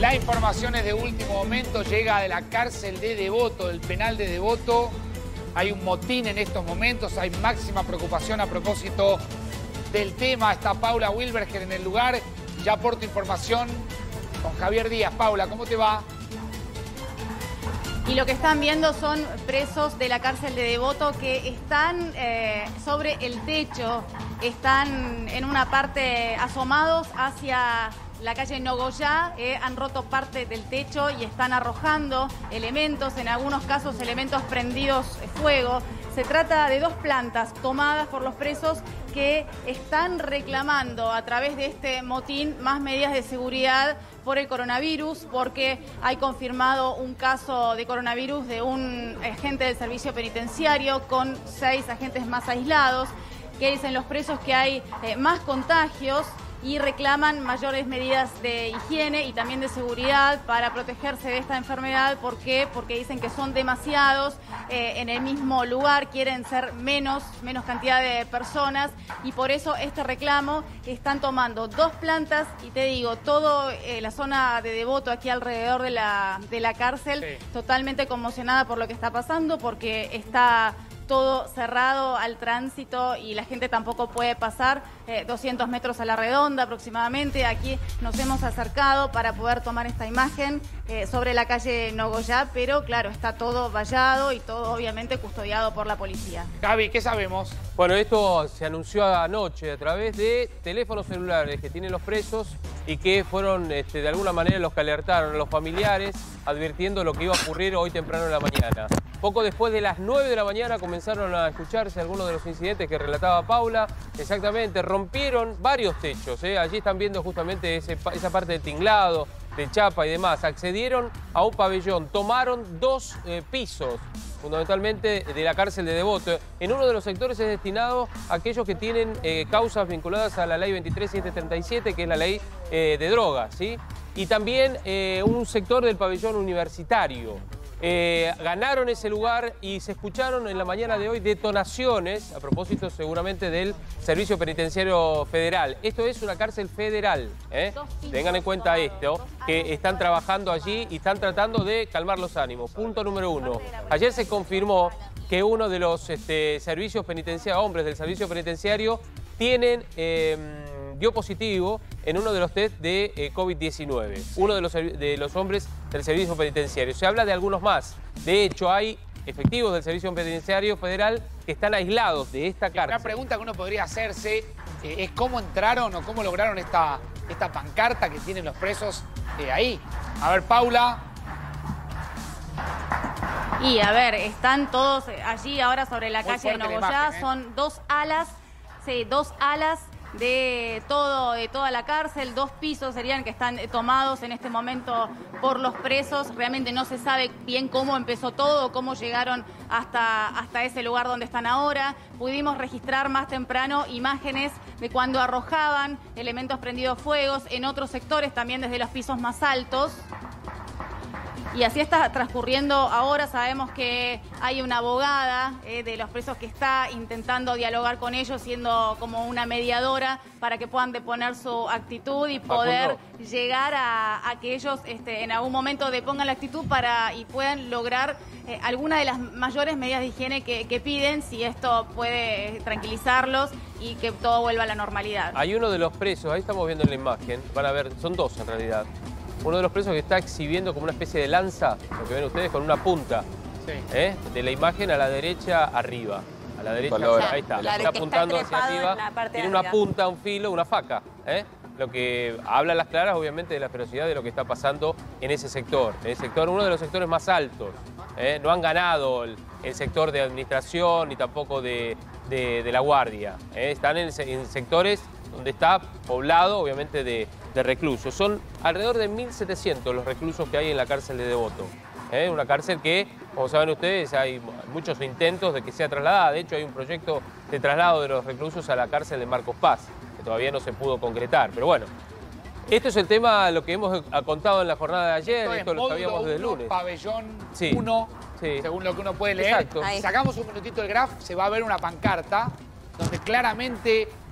La información es de último momento, llega de la cárcel de Devoto, del penal de Devoto. Hay un motín en estos momentos, hay máxima preocupación a propósito del tema. Está Paula Wilberger en el lugar. Ya aporto información con Javier Díaz. Paula, ¿cómo te va? Y lo que están viendo son presos de la cárcel de Devoto que están sobre el techo, están en una parte asomados hacia la calle Nogoyá, han roto parte del techo y están arrojando elementos, en algunos casos elementos prendidos fuego. Se trata de 2 plantas tomadas por los presos que están reclamando a través de este motín más medidas de seguridad por el coronavirus, porque hay confirmado un caso de coronavirus de un agente del servicio penitenciario con 6 agentes más aislados, que dicen los presos que hay más contagios y reclaman mayores medidas de higiene y también de seguridad para protegerse de esta enfermedad. ¿Por qué? Porque dicen que son demasiados en el mismo lugar, quieren ser menos cantidad de personas y por eso este reclamo. Están tomando 2 plantas y te digo, toda la zona de Devoto aquí alrededor de la cárcel, sí, totalmente conmocionada por lo que está pasando, porque está todo cerrado al tránsito y la gente tampoco puede pasar 200 metros a la redonda aproximadamente. Aquí nos hemos acercado para poder tomar esta imagen sobre la calle Nogoyá, pero claro, está todo vallado y todo obviamente custodiado por la policía. Gaby, ¿qué sabemos? Bueno, esto se anunció anoche a través de teléfonos celulares que tienen los presos y que fueron de alguna manera los que alertaron a los familiares advirtiendo lo que iba a ocurrir hoy temprano en la mañana. Poco después de las 9 de la mañana comenzaron a escucharse algunos de los incidentes que relataba Paula. Exactamente, rompieron varios techos. Allí están viendo justamente esa parte de tinglado, de chapa y demás. Accedieron a un pabellón, tomaron 2 pisos, fundamentalmente de la cárcel de Devoto. En uno de los sectores es destinado a aquellos que tienen causas vinculadas a la ley 23737, que es la ley de drogas, ¿sí? Y también un sector del pabellón universitario. Ganaron ese lugar y se escucharon en la mañana de hoy detonaciones, a propósito seguramente del Servicio Penitenciario Federal. Esto es una cárcel federal, tengan en cuenta esto, que están trabajando allí y están tratando de calmar los ánimos. Punto número 1. Ayer se confirmó que uno de los servicios penitenciarios, hombres del servicio penitenciario, dio positivo en uno de los test de COVID-19, uno de los hombres del Servicio Penitenciario. Se habla de algunos más. De hecho, hay efectivos del Servicio Penitenciario Federal que están aislados de esta cárcel. Una pregunta que uno podría hacerse es cómo entraron o cómo lograron esta pancarta que tienen los presos ahí. A ver, Paula. Y a ver, están todos allí ahora sobre la calle de Nogoyá. Son 2 alas, sí, 2 alas de toda la cárcel, 2 pisos serían que están tomados en este momento por los presos. Realmente no se sabe bien cómo empezó todo, cómo llegaron hasta ese lugar donde están ahora. Pudimos registrar más temprano imágenes de cuando arrojaban elementos prendidos fuegos en otros sectores, también desde los pisos más altos. Y así está transcurriendo ahora. Sabemos que hay una abogada de los presos que está intentando dialogar con ellos, siendo como una mediadora para que puedan deponer su actitud y poder llegar a que ellos en algún momento depongan la actitud y puedan lograr alguna de las mayores medidas de higiene que piden, si esto puede tranquilizarlos y que todo vuelva a la normalidad. Hay uno de los presos, ahí estamos viendo en la imagen, van a ver, son 2 en realidad. Uno de los presos que está exhibiendo como una especie de lanza, lo que ven ustedes, con una punta, sí, de la imagen a la derecha arriba. A la derecha, ahí está, está apuntando hacia arriba, tiene una punta, un filo, una faca. Lo que habla a las claras, obviamente, de la ferocidad de lo que está pasando en ese sector. En el sector, uno de los sectores más altos. No han ganado el sector de administración ni tampoco de la guardia. Están en sectores donde está poblado, obviamente, de reclusos. Son alrededor de 1.700 los reclusos que hay en la cárcel de Devoto. Una cárcel que, como saben ustedes, hay muchos intentos de que sea trasladada. De hecho, hay un proyecto de traslado de los reclusos a la cárcel de Marcos Paz, que todavía no se pudo concretar. Pero bueno, esto es el tema, lo que hemos contado en la jornada de ayer, esto lo sabíamos desde el lunes. Pabellón 1, sí, según lo que uno puede leer. Exacto. Sacamos un minutito del graph, se va a ver una pancarta donde claramente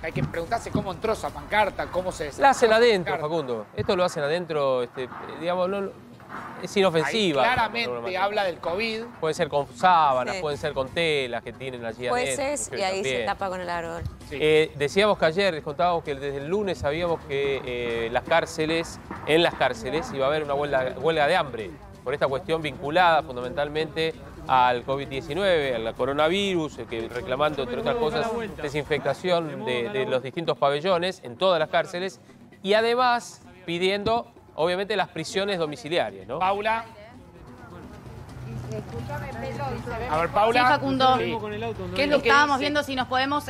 Hay que preguntarse cómo entró esa pancarta, cómo se... La hacen adentro, Facundo. Esto lo hacen adentro, digamos, es inofensiva. Ahí claramente habla del COVID. Puede ser con sábanas, pueden ser con telas que tienen allí adentro. Jueces y ahí también se tapa con el árbol. Sí. Decíamos que ayer, les contábamos que desde el lunes sabíamos que en las cárceles iba a haber una huelga de hambre por esta cuestión vinculada fundamentalmente al COVID-19, al coronavirus, que reclamando, entre otras cosas, desinfectación de los distintos pabellones en todas las cárceles y además pidiendo, obviamente, las prisiones domiciliarias, ¿no? Paula. A ver, Paula. Sí, Facundo. Sí. ¿Qué es lo que estábamos dice? viendo si nos podemos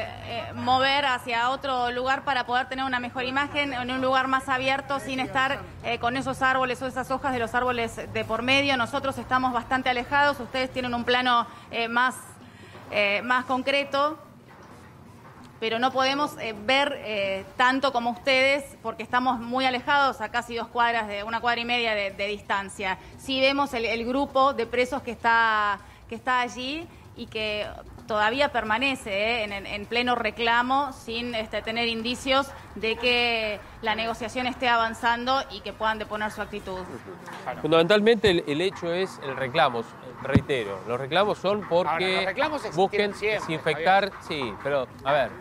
mover hacia otro lugar para poder tener una mejor imagen, en un lugar más abierto, sin estar con esos árboles o esas hojas de los árboles de por medio. Nosotros estamos bastante alejados, ustedes tienen un plano más concreto, pero no podemos ver tanto como ustedes porque estamos muy alejados, a casi 2 cuadras, de 1 cuadra y media de distancia. Sí vemos el grupo de presos que está allí y que todavía permanece en pleno reclamo sin tener indicios de que la negociación esté avanzando y que puedan deponer su actitud. Fundamentalmente el hecho es el reclamo, reitero. Los reclamos son porque Ahora, los reclamos busquen siempre, desinfectar, sí, pero a ver,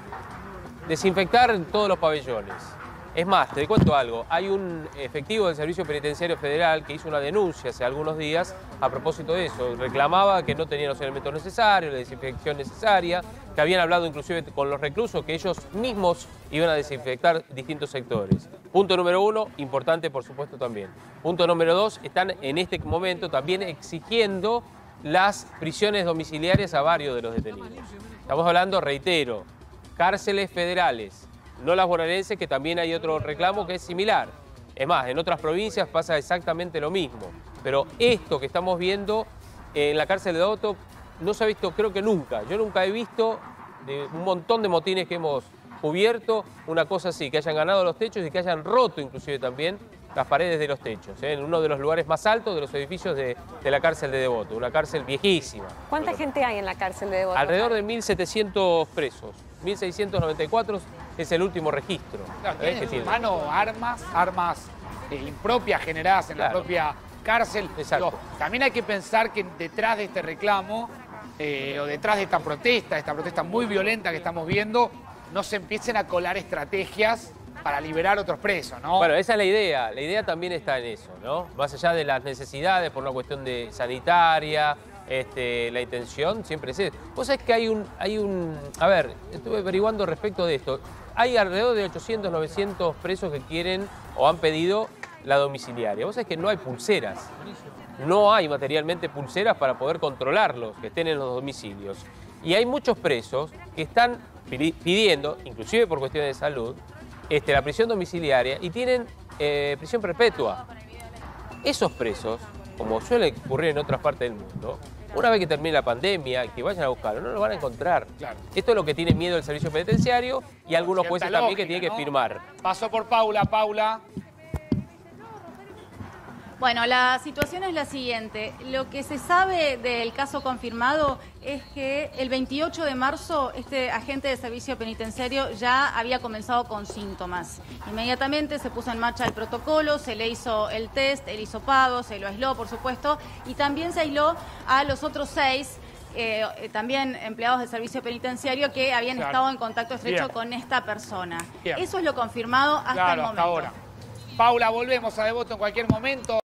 desinfectar todos los pabellones. Es más, te cuento algo, hay un efectivo del Servicio Penitenciario Federal que hizo una denuncia hace algunos días a propósito de eso. Reclamaba que no tenían los elementos necesarios, la desinfección necesaria, que habían hablado inclusive con los reclusos que ellos mismos iban a desinfectar distintos sectores. Punto número 1, importante por supuesto también. Punto número 2, están en este momento también exigiendo las prisiones domiciliarias a varios de los detenidos. Estamos hablando, reitero, cárceles federales. No las bonaerenses, que también hay otro reclamo que es similar. Es más, en otras provincias pasa exactamente lo mismo. Pero esto que estamos viendo en la cárcel de Devoto no se ha visto, creo que nunca. Yo nunca he visto de un montón de motines que hemos cubierto una cosa así, que hayan ganado los techos y que hayan roto inclusive también las paredes de los techos, en uno de los lugares más altos de los edificios de la cárcel de Devoto, una cárcel viejísima. ¿Cuánta gente hay en la cárcel de Devoto? Alrededor de 1.700 presos, 1.694 es el último registro. Claro, tienen en sus manos armas impropias generadas en la propia cárcel. Exacto. Digo, también hay que pensar que detrás de este reclamo, o detrás de esta protesta muy violenta que estamos viendo, no se empiecen a colar estrategias para liberar otros presos, ¿no? Bueno, esa es la idea. La idea también está en eso, ¿no? Más allá de las necesidades por una cuestión de sanitaria, la intención siempre es eso. Vos sabés que hay un... A ver, estuve averiguando respecto de esto. Hay alrededor de 800, 900 presos que quieren o han pedido la domiciliaria. Vos sabés que no hay pulseras. No hay materialmente pulseras para poder controlarlos, que estén en los domicilios. Y hay muchos presos que están pidiendo, inclusive por cuestiones de salud, la prisión domiciliaria y tienen prisión perpetua. Esos presos, como suele ocurrir en otras partes del mundo, una vez que termine la pandemia, que vayan a buscarlo, no lo van a encontrar. Claro. Esto es lo que tiene miedo el servicio penitenciario y algunos jueces también que tienen que firmar. Pasó por Paula. Bueno, la situación es la siguiente. Lo que se sabe del caso confirmado es que el 28 de marzo este agente de servicio penitenciario ya había comenzado con síntomas. Inmediatamente se puso en marcha el protocolo, se le hizo el test, el hisopado, se lo aisló, por supuesto, y también se aisló a los otros 6 también empleados del servicio penitenciario que habían estado en contacto estrecho con esta persona. Eso es lo confirmado hasta el momento. Hasta ahora. Paula, volvemos a Devoto en cualquier momento.